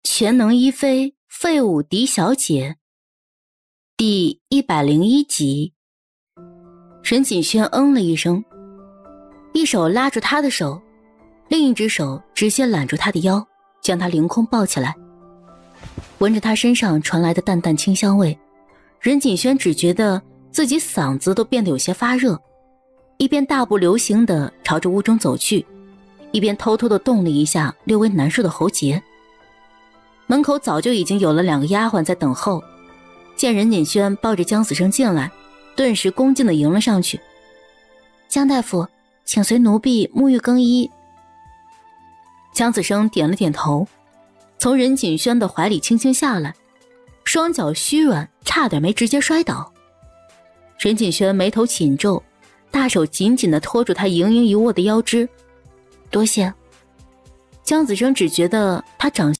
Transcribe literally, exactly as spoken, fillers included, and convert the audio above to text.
全能一妃废物狄小姐第一百零一集。任锦轩嗯了一声，一手拉住他的手，另一只手直接揽住他的腰，将他凌空抱起来。闻着他身上传来的淡淡清香味，任锦轩只觉得自己嗓子都变得有些发热，一边大步流星地朝着屋中走去，一边偷偷地动了一下略微难受的喉结。门口早就已经有了两个丫鬟在等候，见任锦轩抱着江子生进来，顿时恭敬地迎了上去。江大夫，请随奴婢沐浴更衣。江子生点了点头，从任锦轩的怀里轻轻下来，双脚虚软，差点没直接摔倒。任锦轩眉头紧皱，大手紧紧地拖住他盈盈一握的腰肢。多谢。江子生只觉得他长